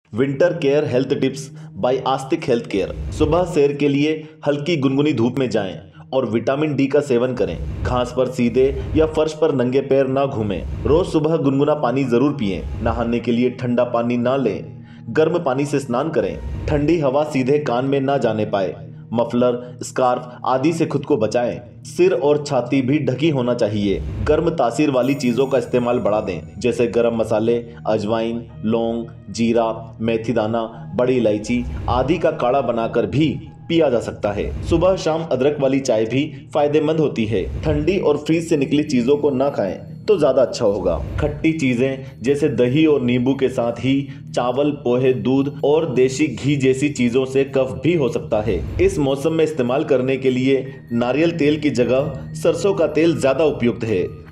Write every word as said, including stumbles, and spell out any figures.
Winter care health tips by Astik health care. सुबह सैर के लिए हल्की गुनगुनी धूप में जाएं और विटामिन डी का सेवन करें। घास पर सीधे या फर्श पर नंगे पैर ना घूमें। रोज सुबह गुनगुना पानी जरूर पिएं। नहाने के लिए ठंडा पानी ना लें। गर्म पानी से स्नान करें। ठंडी हवा सीधे कान में ना जाने पाए। मफलर, स्कार्फ आदि से खुद को बचाएं। सिर और छाती भी ढकी होना चाहिए। गर्म तासीर वाली चीजों का इस्तेमाल बढ़ा दें, जैसे गरम मसाले, अजवाइन, लौंग, जीरा, मेथी दाना, बड़ी इलायची आदि का काढ़ा बनाकर भी पिया जा सकता है। सुबह शाम अदरक वाली चाय भी फायदेमंद होती है। ठंडी और फ्रीज से निकली चीजों को ना खाएं तो ज्यादा अच्छा होगा। खट्टी चीजें जैसे दही और नींबू के साथ ही चावल, पोहे, दूध और देसी घी जैसी चीजों से कफ भी हो सकता है। इस मौसम में इस्तेमाल करने के लिए नारियल तेल की जगह सरसों का तेल ज्यादा उपयुक्त है।